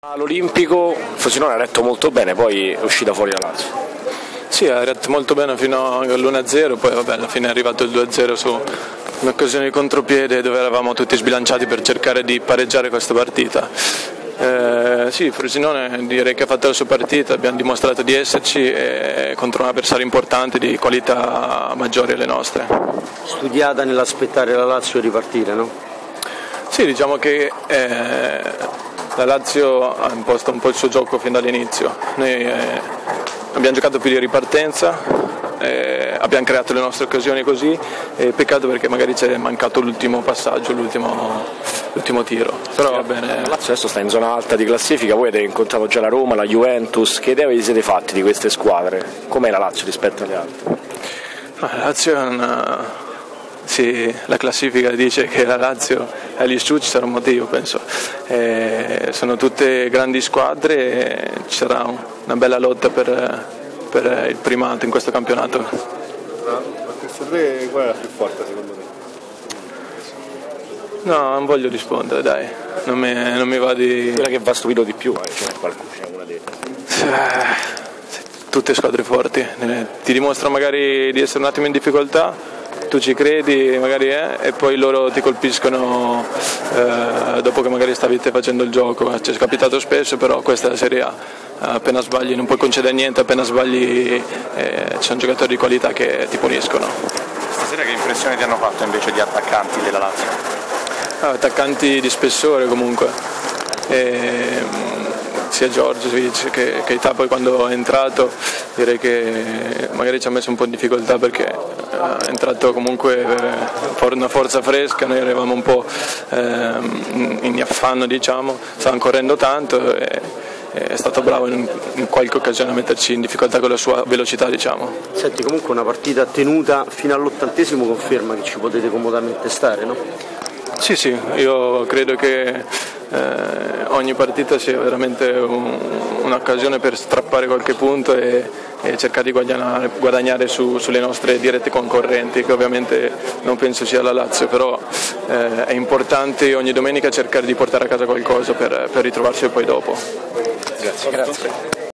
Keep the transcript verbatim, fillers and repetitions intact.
All'Olimpico Frosinone ha retto molto bene, poi è uscita fuori la Lazio. Sì, ha retto molto bene fino all'uno a zero, poi vabbè, alla fine è arrivato il due a zero su un'occasione di contropiede dove eravamo tutti sbilanciati per cercare di pareggiare questa partita. Eh, sì, Frosinone direi che ha fatto la sua partita, abbiamo dimostrato di esserci e contro un avversario importante di qualità maggiori alle nostre. Studiata nell'aspettare la Lazio ripartire, no? Sì, diciamo che eh, la Lazio ha imposto un po' il suo gioco fin dall'inizio. Noi eh, abbiamo giocato più di ripartenza, eh, abbiamo creato le nostre occasioni così, e peccato perché magari ci è mancato l'ultimo passaggio, l'ultimo, l'ultimo tiro. Però va bene. La Lazio adesso sta in zona alta di classifica, voi avete incontrato già la Roma, la Juventus, che idea vi siete fatti di queste squadre? Com'è la Lazio rispetto alle altre? La Lazio è una... Sì, la classifica dice che la Lazio è agli Stucci, sarà un motivo, penso. Eh, sono tutte grandi squadre e ci sarà una bella lotta per, per il primato in questo campionato. Ma queste tre qual è la più forte secondo te? No, non voglio rispondere, dai, non mi, non mi va di... Quella che va stupito di più, eh, ce n'è qualcuno, c'è una delle. Tutte squadre forti, ti dimostrano magari di essere un attimo in difficoltà, tu ci credi magari eh, e poi loro ti colpiscono eh, dopo che magari stavi te facendo il gioco. Ci è capitato spesso, però questa è la Serie A, appena sbagli non puoi concedere niente, appena sbagli eh, ci sono giocatori di qualità che ti puniscono. Stasera che impressione ti hanno fatto invece di attaccanti della Lazio? Ah, attaccanti di spessore comunque, e, sia Giorgiovic che Keita, poi quando è entrato direi che magari ci ha messo un po' in difficoltà perché è entrato comunque una forza fresca, noi eravamo un po' in affanno, diciamo, stavamo correndo tanto e è stato bravo in, in qualche occasione a metterci in difficoltà con la sua velocità, diciamo. Senti, comunque una partita tenuta fino all'ottantesimo conferma che ci potete comodamente stare, no? Sì, sì, io credo che eh, ogni partita sia veramente un, un'occasione per strappare qualche punto e, e cercare di guadagnare, guadagnare su, sulle nostre dirette concorrenti, che ovviamente non penso sia la Lazio, però eh, è importante ogni domenica cercare di portare a casa qualcosa per, per ritrovarsi poi dopo. Grazie. Grazie.